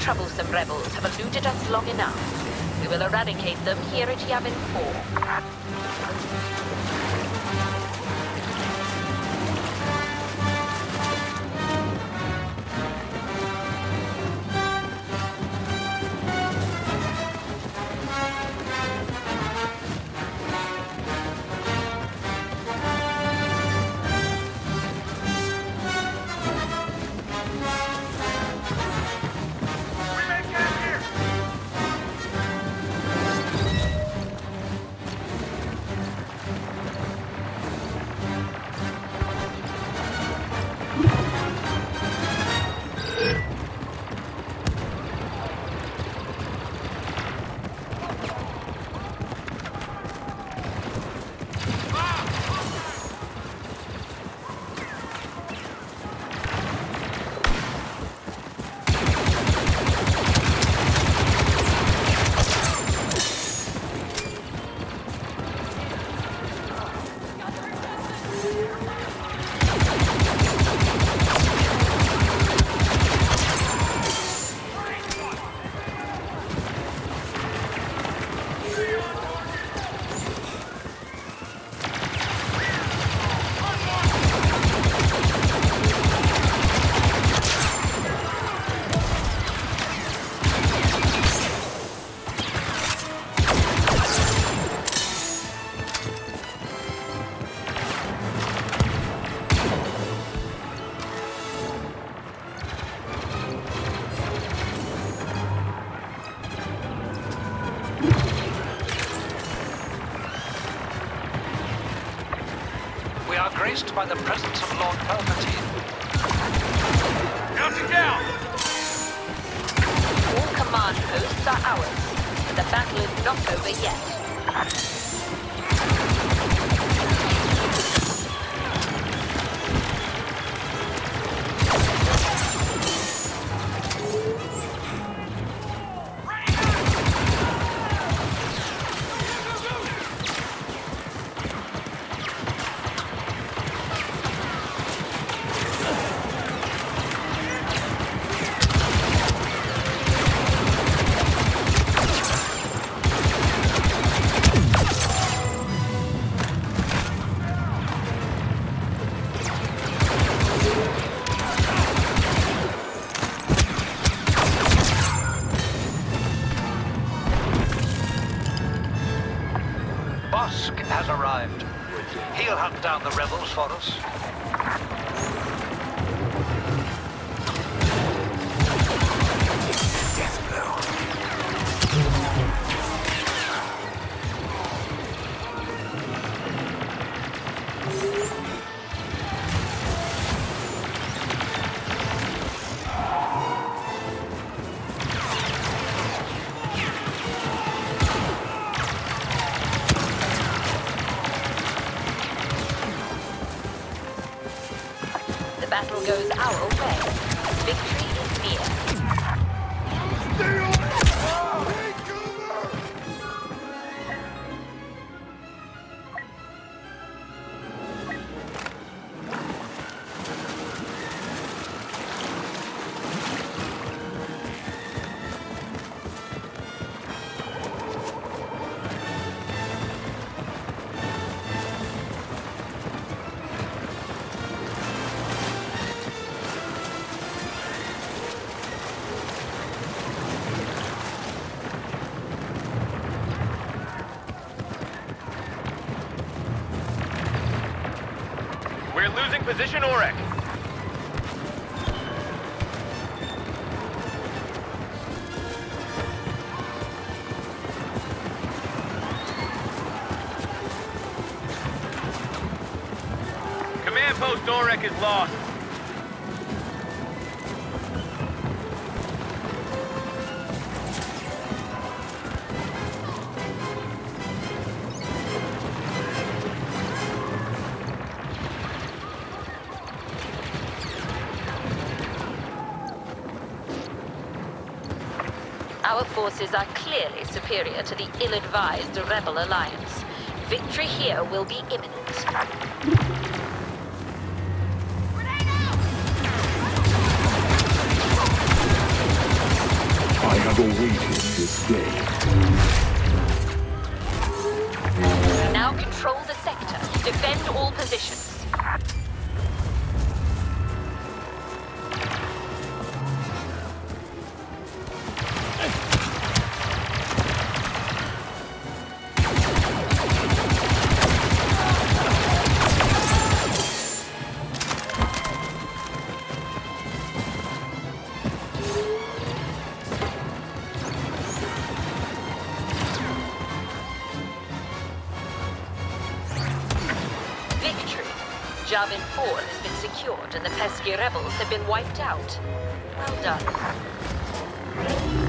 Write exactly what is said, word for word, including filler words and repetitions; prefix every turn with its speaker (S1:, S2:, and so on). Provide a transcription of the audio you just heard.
S1: troublesome rebels have eluded us long enough. We will eradicate them here at Yavin four.
S2: By the presence of Lord Palpatine.
S3: Counting down!
S1: All command posts are ours. The battle is not over yet.
S2: Bossk has arrived. He'll hunt down the rebels for us. Death blow.
S1: Battle goes our way. Victory is near.
S3: Stay on! Losing position, Orek. Command post Orek is lost.
S1: Our forces are clearly superior to the ill-advised Rebel Alliance. Victory here will be imminent.
S4: I have awaited this day.
S1: Now control the sector. Defend all positions. Yavin four has been secured and the pesky rebels have been wiped out. Well done.